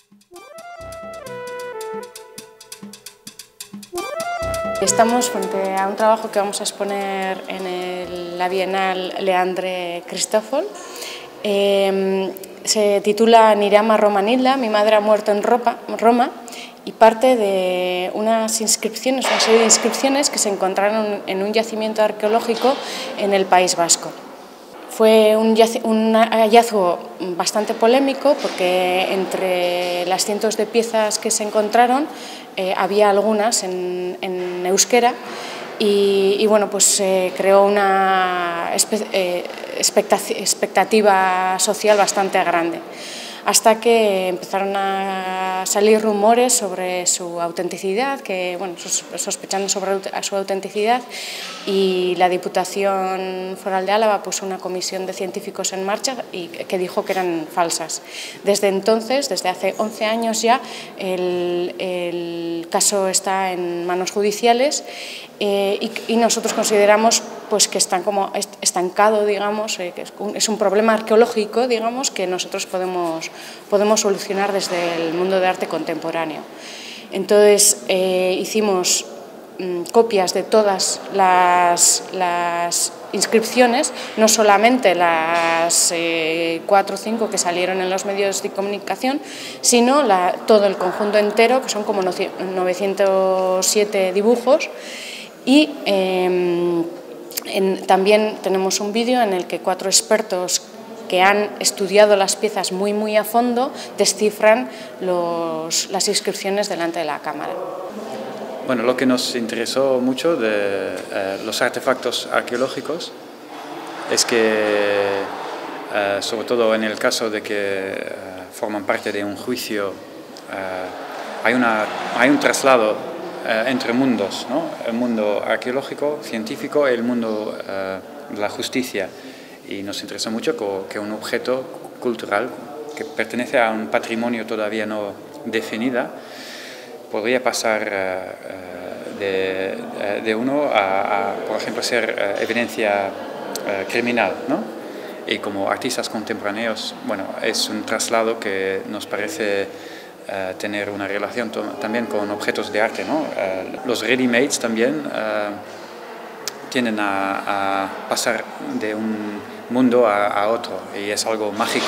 Estamos frente a un trabajo que vamos a exponer en la Bienal Leandre Cristòfol. Se titula Nirama Romanilla, mi madre ha muerto en Roma, y parte de una serie de inscripciones que se encontraron en un yacimiento arqueológico en el País Vasco. Fue un hallazgo bastante polémico porque entre las cientos de piezas que se encontraron había algunas en euskera y bueno, pues se creó una expectativa social bastante grande, hasta que empezaron a salir rumores sobre su autenticidad, que, bueno, sospechando sobre su autenticidad, y la Diputación Foral de Álava puso una comisión de científicos en marcha y que dijo que eran falsas. Desde entonces, desde hace 11 años ya, el caso está en manos judiciales y nosotros consideramos pues que están como estancado, digamos, que es un problema arqueológico, digamos, que nosotros podemos solucionar desde el mundo de arte contemporáneo. Entonces hicimos copias de todas las inscripciones, no solamente las 4 o 5 que salieron en los medios de comunicación, sino todo el conjunto entero, que son como 907 dibujos, y también tenemos un vídeo en el que 4 expertos que han estudiado las piezas muy a fondo descifran las inscripciones delante de la cámara. Bueno, lo que nos interesó mucho de los artefactos arqueológicos es que, sobre todo en el caso de que forman parte de un juicio, hay un traslado entre mundos, ¿no? El mundo arqueológico, científico y el mundo de la justicia. Y nos interesa mucho que un objeto cultural que pertenece a un patrimonio todavía no definido podría pasar de uno a, por ejemplo, ser evidencia criminal, ¿no? Y como artistas contemporáneos, bueno, es un traslado que nos parece tener una relación también con objetos de arte, ¿no? Los ready-mades también tienden a pasar de un mundo a otro y es algo mágico.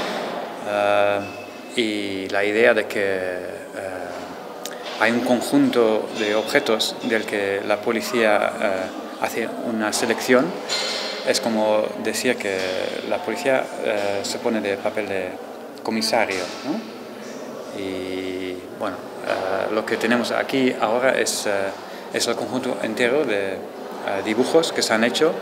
Y la idea de que hay un conjunto de objetos del que la policía hace una selección es como decir que la policía se pone de papel de comisario, ¿no? Y bueno, lo que tenemos aquí ahora es el conjunto entero de dibujos que se han hecho,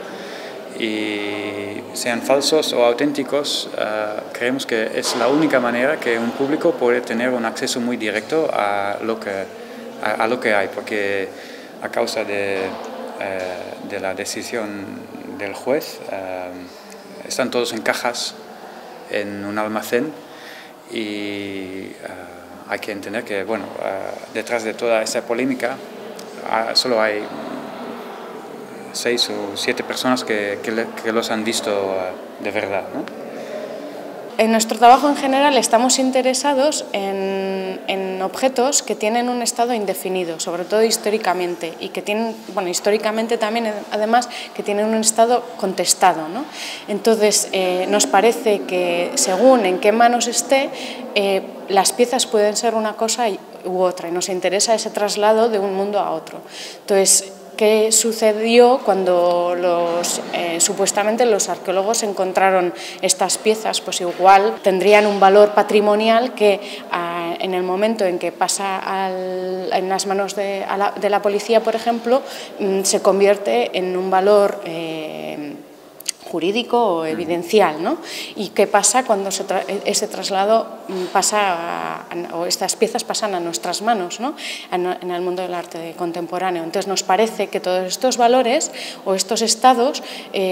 y sean falsos o auténticos, creemos que es la única manera que un público puede tener un acceso muy directo a lo que hay, porque a causa de la decisión del juez están todos en cajas en un almacén. Y hay que entender que, bueno, detrás de toda esa polémica solo hay 6 o 7 personas que los han visto de verdad, ¿no? En nuestro trabajo en general estamos interesados en objetos que tienen un estado indefinido, sobre todo históricamente, y que tienen, bueno, históricamente también, además, que tienen un estado contestado, ¿no? Entonces, nos parece que según en qué manos esté, las piezas pueden ser una cosa u otra, y nos interesa ese traslado de un mundo a otro. Entonces, ¿qué sucedió cuando supuestamente los arqueólogos encontraron estas piezas? Pues igual tendrían un valor patrimonial que en el momento en que pasa en las manos de la policía, por ejemplo, se convierte en un valor jurídico o evidencial, ¿no? ¿Y qué pasa cuando ese traslado pasa o estas piezas pasan a nuestras manos, ¿no? En el mundo del arte contemporáneo? Entonces nos parece que todos estos valores o estos estados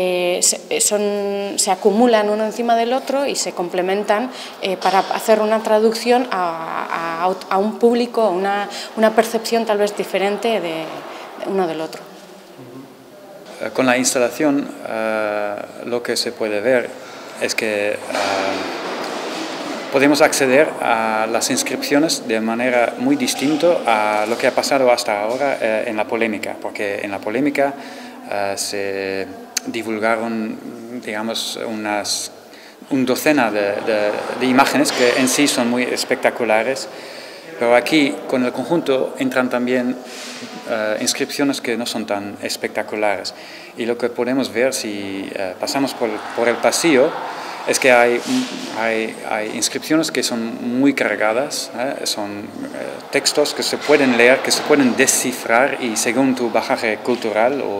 se acumulan uno encima del otro y se complementan para hacer una traducción a un público, una percepción tal vez diferente de uno del otro. Con la instalación lo que se puede ver es que podemos acceder a las inscripciones de manera muy distinta a lo que ha pasado hasta ahora en la polémica, porque en la polémica se divulgaron, digamos, una docena de imágenes que en sí son muy espectaculares, pero aquí con el conjunto entran también inscripciones que no son tan espectaculares. Y lo que podemos ver si pasamos por el pasillo es que hay inscripciones que son muy cargadas, son textos que se pueden leer, que se pueden descifrar, y según tu bagaje cultural o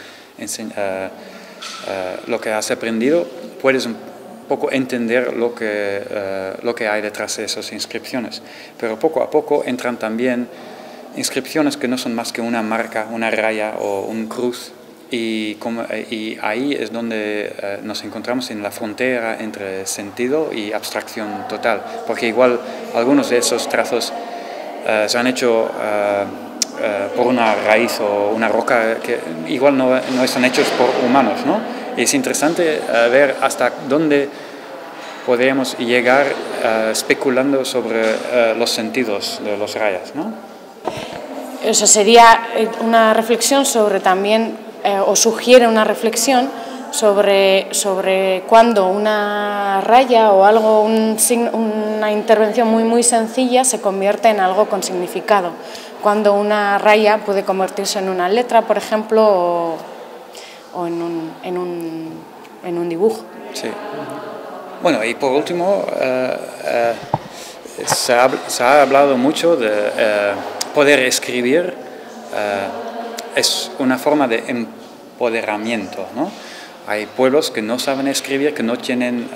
lo que has aprendido, puedes un poco entender lo que hay detrás de esas inscripciones. Pero poco a poco entran también inscripciones que no son más que una marca, una raya o un cruz. Y ahí es donde nos encontramos en la frontera entre sentido y abstracción total, porque igual algunos de esos trazos se han hecho por una raíz o una roca que igual no están hechos por humanos, ¿no? Y es interesante ver hasta dónde podríamos llegar especulando sobre los sentidos de los rayas, ¿no? Eso sería una reflexión sobre también, o sugiere una reflexión sobre cuando una raya o algo, una intervención muy sencilla se convierte en algo con significado. Cuando una raya puede convertirse en una letra, por ejemplo, o en un dibujo. Sí. Bueno, y por último, se ha hablado mucho de poder escribir. Es una forma de empoderamiento, ¿no? Hay pueblos que no saben escribir, que no tienen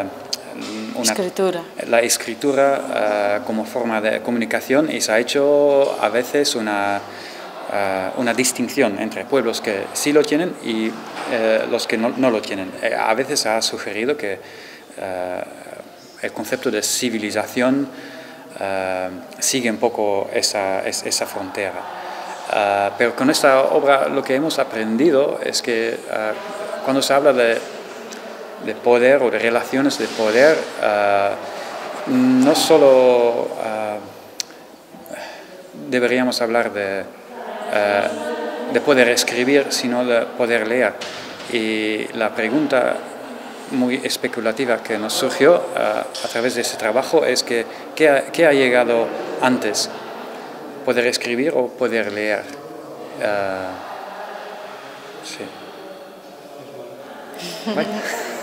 la escritura como forma de comunicación, y se ha hecho a veces una distinción entre pueblos que sí lo tienen y los que no lo tienen. A veces se ha sugerido que el concepto de civilización sigue un poco esa frontera. Pero con esta obra lo que hemos aprendido es que cuando se habla de poder o de relaciones de poder, no solo deberíamos hablar de poder escribir, sino de poder leer. Y la pregunta muy especulativa que nos surgió a través de ese trabajo es que ¿qué ha llegado antes? ¿Poder escribir o poder leer? Sí. ¿Vale?